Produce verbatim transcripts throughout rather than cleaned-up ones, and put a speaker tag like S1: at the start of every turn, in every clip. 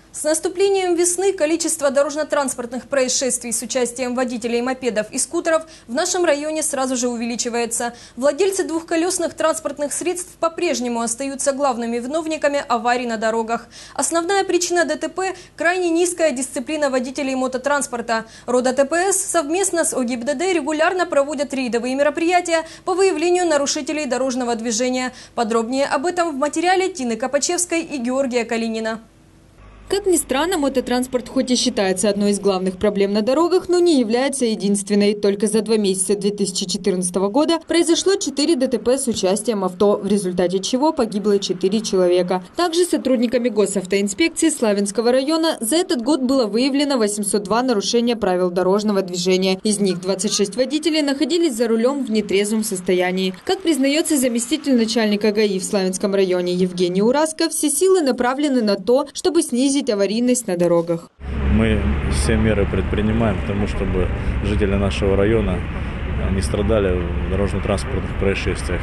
S1: С наступлением весны количество дорожно-транспортных происшествий с участием водителей мопедов и скутеров в нашем районе сразу же увеличивается. Владельцы двухколесных транспортных средств по-прежнему остаются главными виновниками аварий на дорогах. Основная причина ДТП – крайне низкая дисциплина водителей мототранспорта. Рода ТПС совместно с ОГИБДД регулярно проводят рейдовые мероприятия по выявлению нарушителей дорожного движения. Подробнее об этом в материале Тины Копачевской и Георгия Калинина.
S2: Как ни странно, мототранспорт хоть и считается одной из главных проблем на дорогах, но не является единственной. Только за два месяца две тысячи четырнадцатого года произошло четыре ДТП с участием авто, в результате чего погибло четыре человека. Также сотрудниками госавтоинспекции Славянского района за этот год было выявлено восемьсот два нарушения правил дорожного движения. Из них двадцать шесть водителей находились за рулем в нетрезвом состоянии. Как признается заместитель начальника ГАИ в Славянском районе Евгений Ураско, все силы направлены на то, чтобы снизить аварийность на дорогах.
S3: Мы все меры предпринимаем к тому, чтобы жители нашего района не страдали в дорожно-транспортных происшествиях.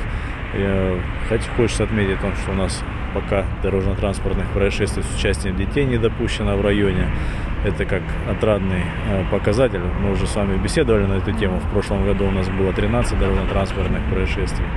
S3: Я хочу, хочется отметить, что у нас пока дорожно-транспортных происшествий с участием детей не допущено в районе. Это как отрадный показатель. Мы уже с вами беседовали на эту тему. В прошлом году у нас было тринадцать дорожно-транспортных происшествий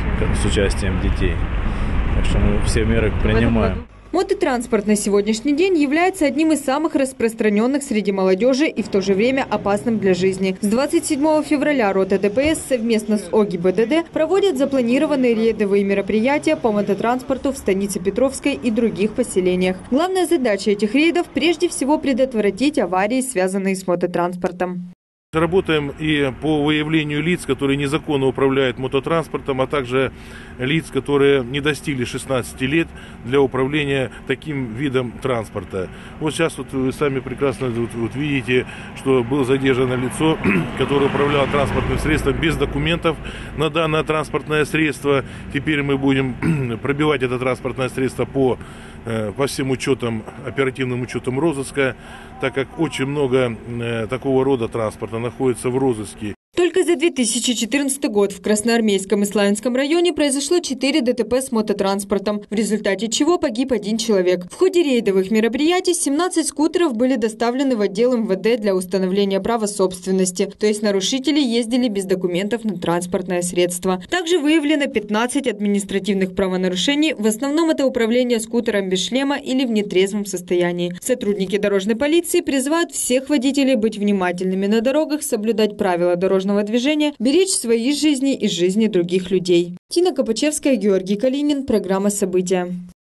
S3: с участием детей. Так что мы все меры принимаем.
S2: Мототранспорт на сегодняшний день является одним из самых распространенных среди молодежи и в то же время опасным для жизни. С двадцать седьмого февраля рота ТПС совместно с ОГИБДД проводят запланированные рейдовые мероприятия по мототранспорту в станице Петровской и других поселениях. Главная задача этих рейдов – прежде всего предотвратить аварии, связанные с мототранспортом.
S4: Работаем и по выявлению лиц, которые незаконно управляют мототранспортом, а также лиц, которые не достигли шестнадцати лет для управления таким видом транспорта. Вот сейчас вот вы сами прекрасно вот, вот видите, что было задержано лицо, которое управляло транспортным средством без документов на данное транспортное средство. Теперь мы будем пробивать это транспортное средство по, по всем учетам, оперативным учетам розыска, так как очень много такого рода транспорта находится в розыске.
S2: Только за две тысячи четырнадцатый год в Красноармейском и Славянском районе произошло четыре ДТП с мототранспортом, в результате чего погиб один человек. В ходе рейдовых мероприятий семнадцать скутеров были доставлены в отдел МВД для установления права собственности, то есть нарушители ездили без документов на транспортное средство. Также выявлено пятнадцать административных правонарушений, в основном это управление скутером без шлема или в нетрезвом состоянии. Сотрудники дорожной полиции призывают всех водителей быть внимательными на дорогах, соблюдать правила дорожного движения, беречь свои жизни и жизни других людей. Тина Копачевская, Георгий Калинин. Программа «События».